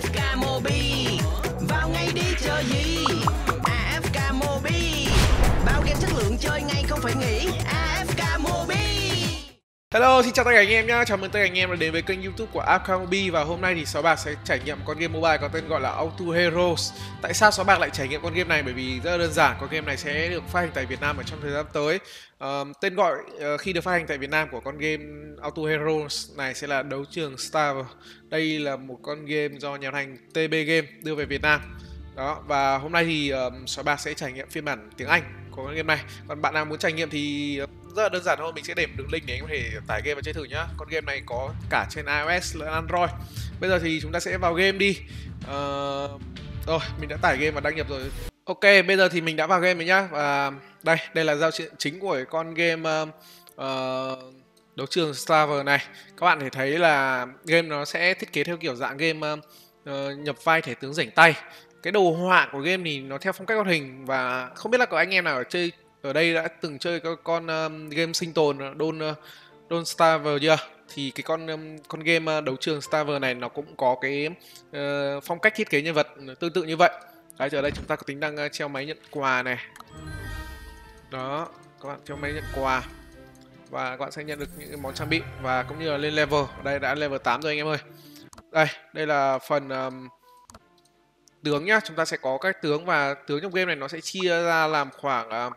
AFK Mobi. Vào ngay đi chờ gì? AFK Mobi. Bao game chất lượng chơi ngay không phải nghĩ. AFK Mobi. Hello, xin chào tất cả anh em nhé. Chào mừng tất cả anh em đã đến với kênh YouTube của AFK Mobi. Và hôm nay thì Sáu Bạc sẽ trải nghiệm con game mobile có tên gọi là Auto Heroes. Tại sao Sáu Bạc lại trải nghiệm con game này? Bởi vì rất là đơn giản, con game này sẽ được phát hành tại Việt Nam ở trong thời gian tới. Tên gọi khi được phát hành tại Việt Nam của con game Auto Heroes này sẽ là Đấu trường Star. Đây là một con game do nhà phát hành TB Game đưa về Việt Nam. Đó, và hôm nay thì Sáu Bạc sẽ trải nghiệm phiên bản tiếng Anh của con game này. Còn bạn nào muốn trải nghiệm thì rất là đơn giản thôi, mình sẽ để một đường link để anh có thể tải game và chơi thử nhá. Con game này có cả trên iOS lẫn Android. Bây giờ thì chúng ta sẽ vào game đi. Rồi, mình đã tải game và đăng nhập rồi. Ok, bây giờ thì mình đã vào game rồi nhá. Và đây là giao diện chính của con game Đấu trường Starver này. Các bạn thể thấy là game nó sẽ thiết kế theo kiểu dạng game nhập vai thể tướng rảnh tay. Cái đồ họa của game thì nó theo phong cách hoạt hình. Và không biết là có anh em nào ở đây đã từng chơi con game sinh tồn Don't Starve chưa? Thì cái con game Đấu trường Starve này nó cũng có cái phong cách thiết kế nhân vật tương tự như vậy. Đấy, ở đây chúng ta có tính năng treo máy nhận quà này. Đó, các bạn treo máy nhận quà và các bạn sẽ nhận được những món trang bị và cũng như là lên level. Ở đây đã level 8 rồi anh em ơi. Đây là phần tướng nhá, chúng ta sẽ có các tướng và tướng trong game này nó sẽ chia ra làm khoảng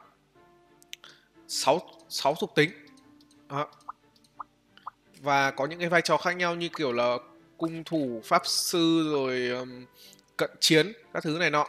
6 thuộc tính. Đó. Và có những cái vai trò khác nhau như kiểu là cung thủ, pháp sư rồi cận chiến các thứ này nọ.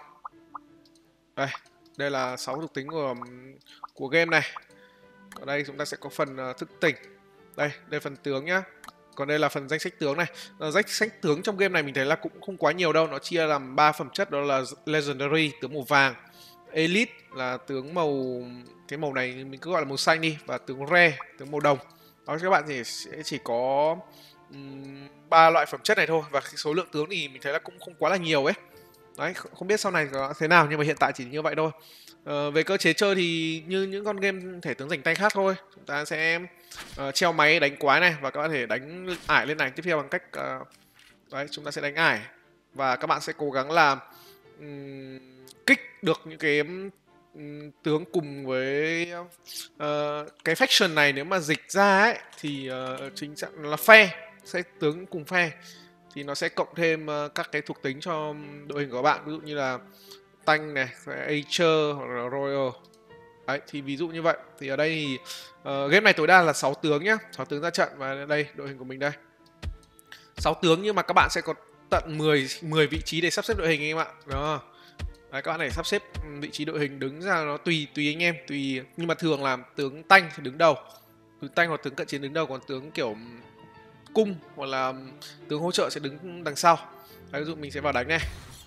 Đây là 6 thuộc tính của game này. Ở đây chúng ta sẽ có phần thức tỉnh. Đây phần tướng nhá. Còn đây là phần danh sách tướng này. Danh sách tướng trong game này mình thấy là cũng không quá nhiều đâu. Nó chia làm 3 phẩm chất, đó là Legendary, tướng màu vàng, Elite là tướng cái màu này mình cứ gọi là màu xanh đi, và tướng Rare, tướng màu đồng. Đó, các bạn thì sẽ chỉ có 3 loại phẩm chất này thôi. Và cái số lượng tướng thì mình thấy là cũng không quá là nhiều ấy. Đấy, không biết sau này có thế nào nhưng mà hiện tại chỉ như vậy thôi. Về cơ chế chơi thì như những con game thể tướng rảnh tay khác thôi. Chúng ta sẽ treo máy đánh quái này, và các bạn có thể đánh ải lên ảnh tiếp theo bằng cách đấy, chúng ta sẽ đánh ải và các bạn sẽ cố gắng là kích được những cái tướng cùng với cái faction này. Nếu mà dịch ra ấy thì chính xác là phe, sẽ tướng cùng phe thì nó sẽ cộng thêm các cái thuộc tính cho đội hình của các bạn, ví dụ như là tank này, archer hoặc là royal. Đấy, thì ví dụ như vậy. Thì ở đây thì game này tối đa là 6 tướng nhá, 6 tướng ra trận. Và đây đội hình của mình đây, 6 tướng nhưng mà các bạn sẽ có tận 10 vị trí để sắp xếp đội hình anh em ạ. Đó. Đấy, các bạn này sắp xếp vị trí đội hình đứng ra nó tùy anh em, nhưng mà thường là tướng tank thì đứng đầu, tướng tank hoặc tướng cận chiến đứng đầu, còn tướng kiểu cung hoặc là tướng hỗ trợ sẽ đứng đằng sau. Đấy, ví dụ mình sẽ vào đánh này,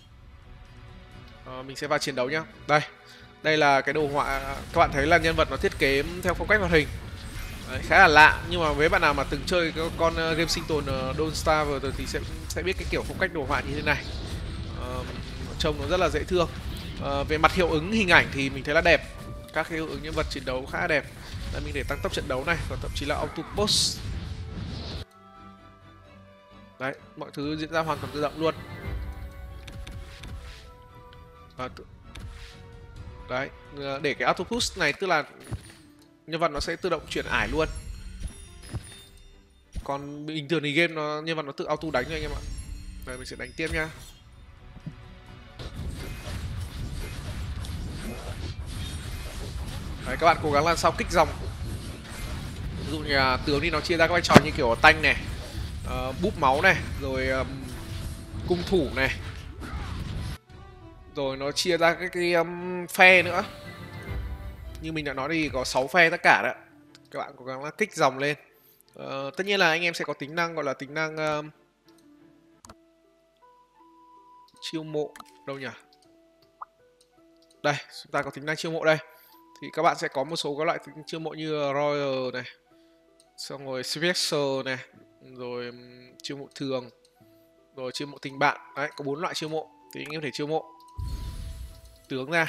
mình sẽ vào chiến đấu nhá. Đây là cái đồ họa, các bạn thấy là nhân vật nó thiết kế theo phong cách hoạt hình. Đấy, khá là lạ, nhưng mà với bạn nào mà từng chơi con game sinh tồn Don't Starve rồi thì sẽ biết cái kiểu phong cách đồ họa như thế này. Trông nó rất là dễ thương. Về mặt hiệu ứng hình ảnh thì mình thấy là đẹp, các cái hiệu ứng nhân vật chiến đấu khá là đẹp. Đây, mình để tăng tốc trận đấu này, và thậm chí là auto post. Đấy, mọi thứ diễn ra hoàn toàn tự động luôn. Đấy, để cái auto push này tức là nhân vật nó sẽ tự động chuyển ải luôn. Còn bình thường thì game nhân vật nó tự auto đánh cho anh em ạ. Đây, mình sẽ đánh tiếp nha. Đấy, các bạn cố gắng làm sao kích dòng. Ví dụ như là tướng thì nó chia ra các vai trò như kiểu tanh này, búp máu này, rồi cung thủ này, rồi nó chia ra cái phe nữa. Như mình đã nói thì có 6 phe tất cả đấy. Các bạn cố gắng là kích dòng lên. Tất nhiên là anh em sẽ có tính năng gọi là tính năng chiêu mộ. Đâu nhỉ? Đây, chúng ta có tính năng chiêu mộ đây. Thì các bạn sẽ có một số các loại chiêu mộ như Royal này, xong rồi Special này, rồi chiêu mộ thường, rồi chiêu mộ tình bạn. Đấy, có 4 loại chiêu mộ. Thì anh em có thể chiêu mộ tướng ra.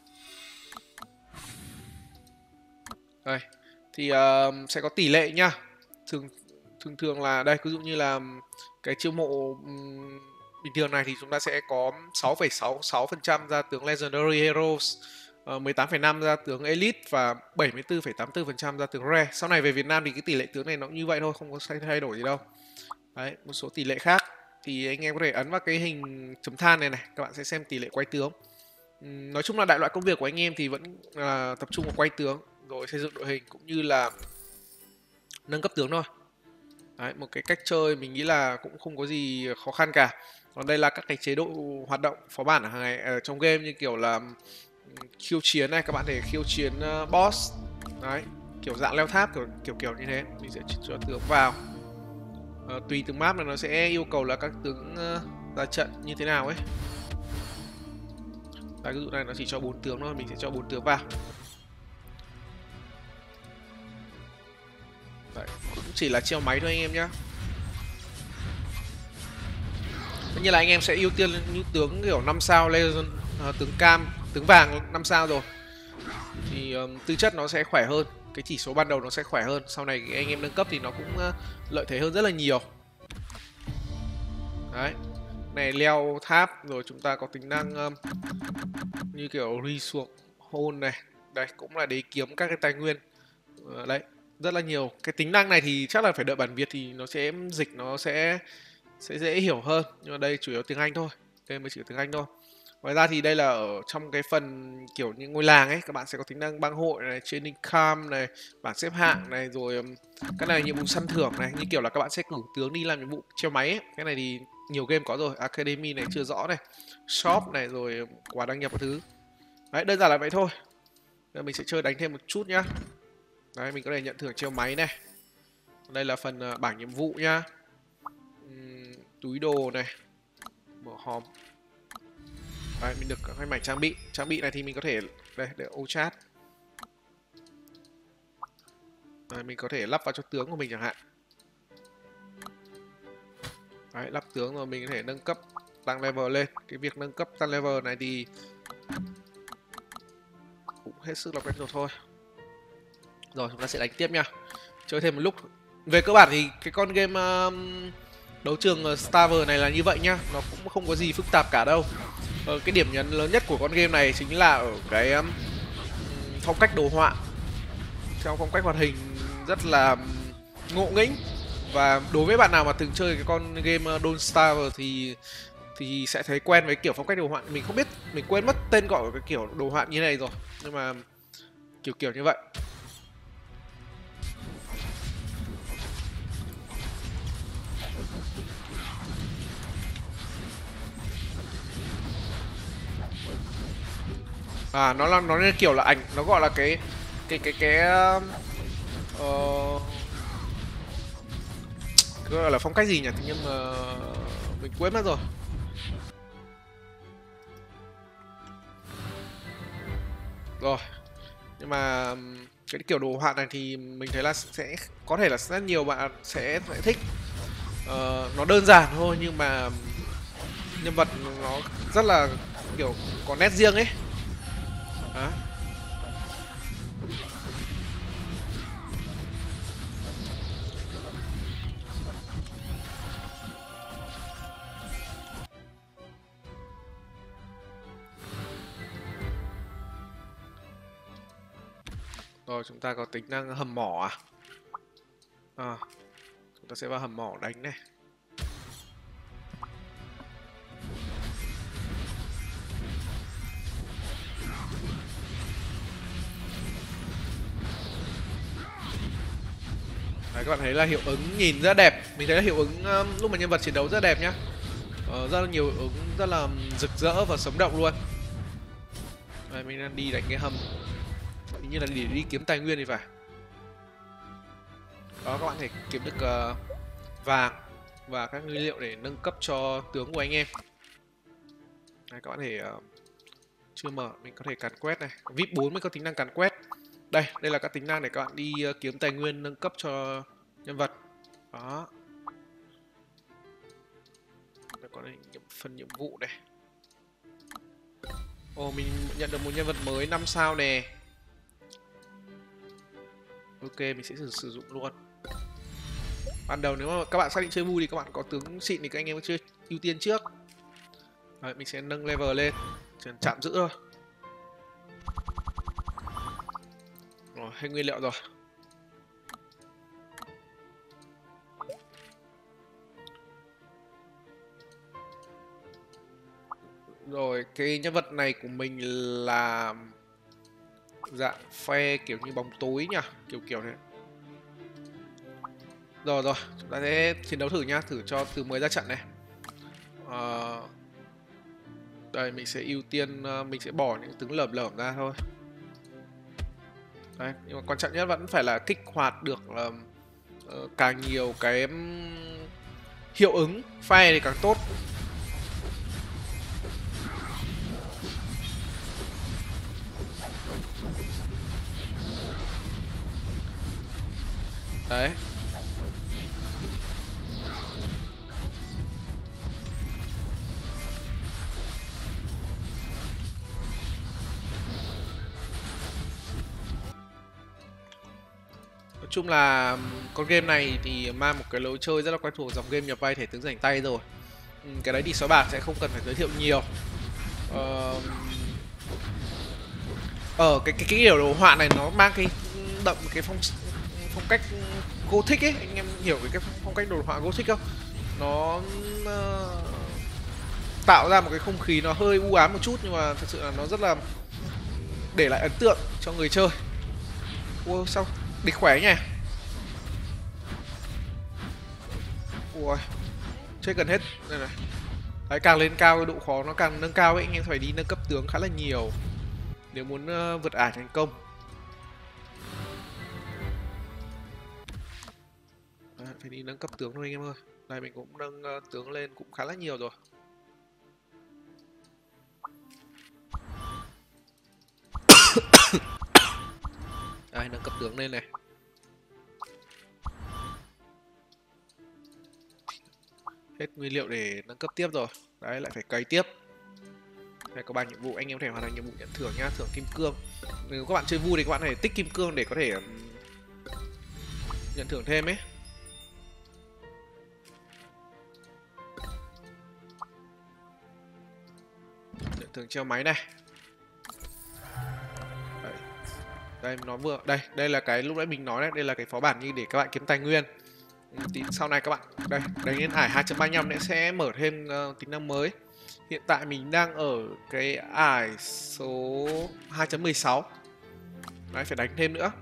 Đây, thì sẽ có tỷ lệ nhá. Thường là đây, ví dụ như là cái chiêu mộ bình thường này thì chúng ta sẽ có 6,66% ra tướng Legendary Heroes, 18,5 ra tướng Elite và 74,84% ra tướng Rare. Sau này về Việt Nam thì cái tỷ lệ tướng này nó cũng như vậy thôi, không có thay đổi gì đâu. Đấy, một số tỷ lệ khác thì anh em có thể ấn vào cái hình chấm than này này, các bạn sẽ xem tỷ lệ quay tướng. Nói chung là đại loại công việc của anh em thì vẫn tập trung vào quay tướng, rồi xây dựng đội hình cũng như là nâng cấp tướng thôi. Đấy, một cái cách chơi mình nghĩ là cũng không có gì khó khăn cả. Còn đây là các cái chế độ hoạt động phó bản hàng ngày ở trong game, như kiểu là khiêu chiến này, các bạn thể khiêu chiến boss. Đấy, kiểu dạng leo tháp kiểu như thế. Mình sẽ cho tướng vào. Tùy từng map là nó sẽ yêu cầu là các tướng ra trận như thế nào ấy. Đấy, ví dụ này nó chỉ cho 4 tướng thôi, mình sẽ cho 4 tướng vào. Đấy, cũng chỉ là treo máy thôi anh em nhá. Tất nhiên là anh em sẽ ưu tiên những tướng kiểu 5 sao Legend, tướng cam, tướng vàng 5 sao rồi thì tư chất nó sẽ khỏe hơn, cái chỉ số ban đầu nó sẽ khỏe hơn, sau này anh em nâng cấp thì nó cũng lợi thế hơn rất là nhiều. Đấy, này leo tháp, rồi chúng ta có tính năng như kiểu resource hole này, đây cũng là để kiếm các cái tài nguyên. Đấy, rất là nhiều cái tính năng này thì chắc là phải đợi bản Việt thì nó sẽ dịch, nó sẽ dễ hiểu hơn, nhưng mà đây chủ yếu tiếng Anh thôi, đây mới chỉ tiếng Anh thôi. Ngoài ra thì đây là ở trong cái phần kiểu như ngôi làng ấy, các bạn sẽ có tính năng bang hội này, training camp này, bảng xếp hạng này, rồi cái này nhiệm vụ săn thưởng này, như kiểu là các bạn sẽ cử tướng đi làm nhiệm vụ treo máy ấy. Cái này thì nhiều game có rồi, academy này chưa rõ này, shop này, rồi quà đăng nhập các thứ. Đấy, đơn giản là vậy thôi. Giờ mình sẽ chơi đánh thêm một chút nhá. Đấy, mình có thể nhận thưởng treo máy này. Đây là phần bảng nhiệm vụ nhá. Túi đồ này, mở hòm. Đấy, mình được cái mảnh trang bị này thì mình có thể đây để ô chat. Đấy, mình có thể lắp vào cho tướng của mình chẳng hạn. Đấy, lắp tướng rồi mình có thể nâng cấp, tăng level lên. Cái việc nâng cấp tăng level này thì cũng hết sức là quen thuộc thôi. Rồi chúng ta sẽ đánh tiếp nha, chơi thêm một lúc. Về cơ bản thì cái con game đấu trường Starver này là như vậy nhá, nó cũng không có gì phức tạp cả đâu. Cái điểm nhấn lớn nhất của con game này chính là ở cái phong cách đồ họa, theo phong cách hoạt hình rất là ngộ nghĩnh. Và đối với bạn nào mà từng chơi cái con game Don't Starve thì sẽ thấy quen với kiểu phong cách đồ họa. Mình không biết, mình quên mất tên gọi của cái kiểu đồ họa như này rồi, nhưng mà kiểu như vậy. Nó như kiểu là ảnh, nó gọi là cái gọi là phong cách gì nhỉ, nhưng mà mình quên mất rồi. Rồi, nhưng mà cái kiểu đồ họa này thì mình thấy là sẽ có thể là rất nhiều bạn sẽ thích. Nó đơn giản thôi nhưng mà nhân vật nó rất là kiểu có nét riêng ấy. Đó. Rồi chúng ta có tính năng hầm mỏ chúng ta sẽ vào hầm mỏ đánh này. Đấy, các bạn thấy là hiệu ứng nhìn rất đẹp. Mình thấy là hiệu ứng lúc mà nhân vật chiến đấu rất đẹp nhá. Rất là nhiều hiệu ứng rất là rực rỡ và sống động luôn. Đây, mình đang đi đánh cái hầm, hình như là để đi kiếm tài nguyên thì phải. Đó, các bạn thể kiếm được vàng và các nguyên liệu để nâng cấp cho tướng của anh em. Đây, các bạn thể chưa mở, mình có thể càn quét này. VIP 4 mới có tính năng càn quét. Đây là các tính năng để các bạn đi kiếm tài nguyên nâng cấp cho nhân vật. Đó. Đây có đây, phần nhiệm vụ này. Mình nhận được một nhân vật mới 5 sao nè. Ok, mình sẽ sử dụng luôn. Ban đầu nếu mà các bạn xác định chơi vui thì các bạn có tướng xịn thì các anh em chơi ưu tiên trước. Đấy, mình sẽ nâng level lên, chỉ cần chạm giữ thôi. Rồi, hết nguyên liệu rồi. Rồi, cái nhân vật này của mình là dạng phe kiểu như bóng tối nhỉ, kiểu thế. Rồi, chúng ta sẽ chiến đấu thử nhá, thử cho từ mới ra trận này. Đây, mình sẽ ưu tiên, mình sẽ bỏ những tướng lởm ra thôi. Đấy, nhưng mà quan trọng nhất vẫn phải là kích hoạt được càng nhiều cái hiệu ứng phe thì càng tốt. Đấy. Nói chung là con game này thì mang một cái lối chơi rất là quen thuộc, dòng game nhập vai thẻ tướng rảnh tay rồi. Cái đấy thì Sói Bạc sẽ không cần phải giới thiệu nhiều. Cái kiểu đồ họa này nó mang cái đậm cái phong cách Gothic ấy, anh em hiểu cái phong cách đồ họa Gothic không? Nó tạo ra một cái không khí nó hơi u ám một chút, nhưng mà thật sự là nó rất là để lại ấn tượng cho người chơi. Ui, sao địch khỏe nhỉ? Ui, chơi gần hết đây này. Đấy, càng lên cao cái độ khó nó càng nâng cao ấy, anh em phải đi nâng cấp tướng khá là nhiều nếu muốn vượt ải thành công. Đấy, phải đi nâng cấp tướng thôi anh em ơi. Đây mình cũng nâng tướng lên cũng khá là nhiều rồi. Đây, nâng cấp tướng lên này. Hết nguyên liệu để nâng cấp tiếp rồi. Đấy, lại phải cày tiếp. Đây có 3 nhiệm vụ, anh em có thể hoàn thành nhiệm vụ nhận thưởng nhá, thưởng kim cương. Nếu các bạn chơi vui thì các bạn có thể tích kim cương để có thể nhận thưởng thêm ấy. Nhận thưởng treo máy này. Đây nó vừa đây là cái lúc nãy mình nói đấy, đây là cái phó bản như để các bạn kiếm tài nguyên. Tí sau này các bạn đây đánh lên ải 2.35 sẽ mở thêm tính năng mới. Hiện tại mình đang ở cái ải số 2.16. Đấy, phải đánh thêm nữa.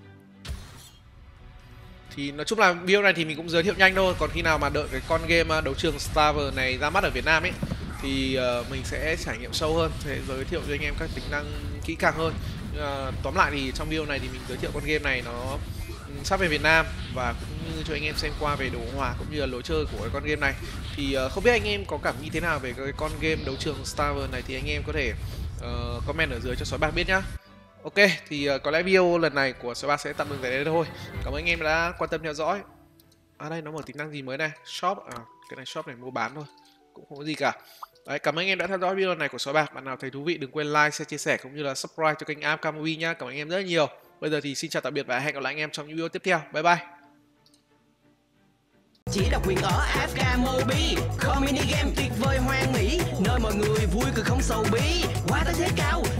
Thì nói chung là video này thì mình cũng giới thiệu nhanh thôi. Còn khi nào mà đợi cái con game đấu trường Starver này ra mắt ở Việt Nam ấy thì mình sẽ trải nghiệm sâu hơn, sẽ giới thiệu cho anh em các tính năng kỹ càng hơn. Tóm lại thì trong video này thì mình giới thiệu con game này nó sắp về Việt Nam và cũng như cho anh em xem qua về đồ họa cũng như là lối chơi của cái con game này. Thì không biết anh em có cảm nghĩ thế nào về cái con game đấu trường Starver này thì anh em có thể comment ở dưới cho Sói Bạc biết nhá. Ok, thì có lẽ video lần này của Sói Bạc sẽ tạm dừng tại đây thôi. Cảm ơn anh em đã quan tâm theo dõi. Đây nó mở tính năng gì mới này, shop, cái này shop này mua bán thôi, cũng không có gì cả. Đấy, cảm ơn anh em đã theo dõi video này của Sói Bạc. Bạn nào thấy thú vị đừng quên like, share, chia sẻ cũng như là subscribe cho kênh AFK Mobile nhá. Cảm ơn anh em rất nhiều. Bây giờ thì xin chào tạm biệt và hẹn gặp lại anh em trong những video tiếp theo. Bye bye. Chỉ độc quyền ở AFK Mobile, comedy game tuyệt vời hoan mỹ, nơi mọi người vui cười không sầu bí, quá tới thế cao.